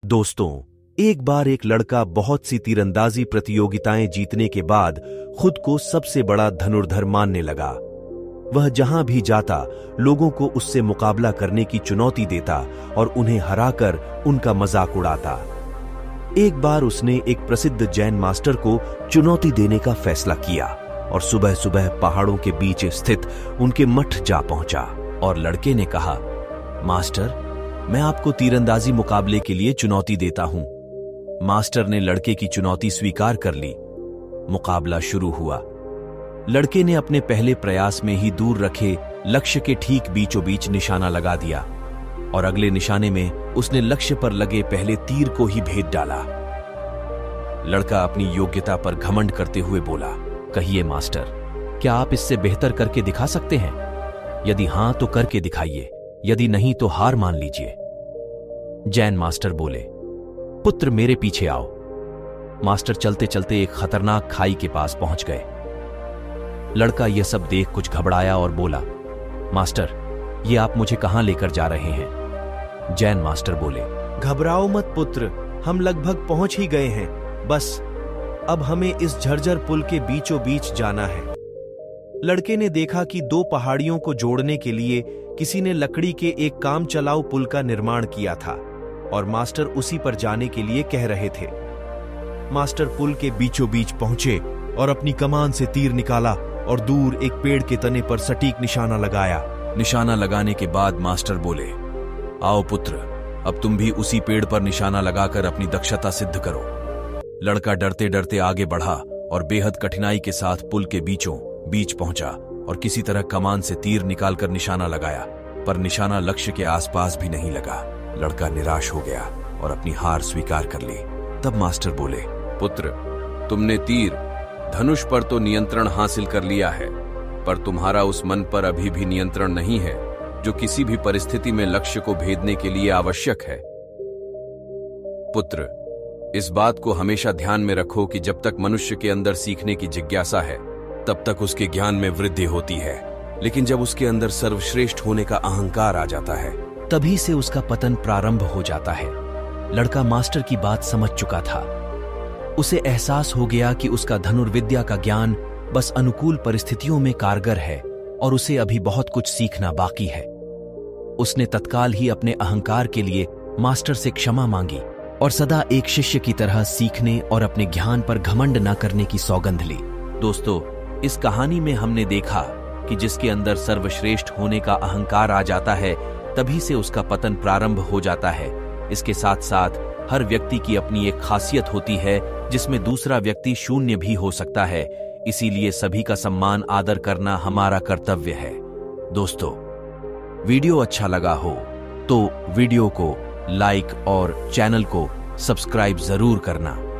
दोस्तों, एक बार एक लड़का बहुत सी तीरंदाजी प्रतियोगिताएं जीतने के बाद खुद को सबसे बड़ा धनुर्धर मानने लगा। वह जहां भी जाता लोगों को उससे मुकाबला करने की चुनौती देता और उन्हें हराकर उनका मजाक उड़ाता। एक बार उसने एक प्रसिद्ध जैन मास्टर को चुनौती देने का फैसला किया और सुबह सुबह पहाड़ों के बीच स्थित उनके मठ जा पहुंचा और लड़के ने कहा, मास्टर, मैं आपको तीरंदाजी मुकाबले के लिए चुनौती देता हूं। मास्टर ने लड़के की चुनौती स्वीकार कर ली। मुकाबला शुरू हुआ। लड़के ने अपने पहले प्रयास में ही दूर रखे लक्ष्य के ठीक बीचों बीच निशाना लगा दिया और अगले निशाने में उसने लक्ष्य पर लगे पहले तीर को ही भेद डाला। लड़का अपनी योग्यता पर घमंड करते हुए बोला, कहिए मास्टर, क्या आप इससे बेहतर करके दिखा सकते हैं? यदि हां तो करके दिखाइए, यदि नहीं तो हार मान लीजिए। जैन मास्टर बोले, पुत्र मेरे पीछे आओ। मास्टर चलते चलते एक खतरनाक खाई के पास पहुंच गए। लड़का यह सब देख कुछ घबराया और बोला, मास्टर, ये आप मुझे कहां लेकर जा रहे हैं? जैन मास्टर बोले, घबराओ मत पुत्र, हम लगभग पहुंच ही गए हैं। बस अब हमें इस झरझर पुल के बीचों बीच जाना है। लड़के ने देखा कि दो पहाड़ियों को जोड़ने के लिए किसी ने लकड़ी के एक काम चलाऊ पुल का निर्माण किया था और मास्टर उसी पर जाने के लिए कह रहे थे। मास्टर पुल के बीचों बीच पहुंचे और अपनी कमान से तीर निकाला और दूर एक पेड़ के तने पर सटीक निशाना लगाया। निशाना लगाने के बाद मास्टर बोले, आओ पुत्र, अब तुम भी उसी पेड़ पर निशाना लगाकर अपनी दक्षता सिद्ध करो। लड़का डरते डरते आगे बढ़ा और बेहद कठिनाई के साथ पुल के बीचों बीच पहुंचा और किसी तरह कमान से तीर निकालकर निशाना लगाया, पर निशाना लक्ष्य के आसपास भी नहीं लगा। लड़का निराश हो गया और अपनी हार स्वीकार कर ली। तब मास्टर बोले, पुत्र, तुमने तीर धनुष पर तो नियंत्रण हासिल कर लिया है, पर तुम्हारा उस मन पर अभी भी नियंत्रण नहीं है जो किसी भी परिस्थिति में लक्ष्य को भेदने के लिए आवश्यक है। पुत्र, इस बात को हमेशा ध्यान में रखो कि जब तक मनुष्य के अंदर सीखने की जिज्ञासा है तब तक उसके ज्ञान में वृद्धि होती है, लेकिन जब उसके अंदर सर्वश्रेष्ठ होने का अहंकार आ जाता है तभी से उसका पतन प्रारंभ हो जाता है। लड़का मास्टर की बात समझ चुका था। उसे एहसास हो गया कि उसका धनुर्विद्या का ज्ञान बस अनुकूल परिस्थितियों में कारगर है और उसे अभी बहुत कुछ सीखना बाकी है। उसने तत्काल ही अपने अहंकार के लिए मास्टर से क्षमा मांगी और सदा एक शिष्य की तरह सीखने और अपने ज्ञान पर घमंड न करने की सौगंध ली। दोस्तों, इस कहानी में हमने देखा कि जिसके अंदर सर्वश्रेष्ठ होने का अहंकार आ जाता है तभी से उसका पतन प्रारंभ हो जाता है। इसके साथ साथ हर व्यक्ति की अपनी एक खासियत होती है जिसमें दूसरा व्यक्ति शून्य भी हो सकता है। इसीलिए सभी का सम्मान आदर करना हमारा कर्तव्य है। दोस्तों, वीडियो अच्छा लगा हो तो वीडियो को लाइक और चैनल को सब्सक्राइब जरूर करना।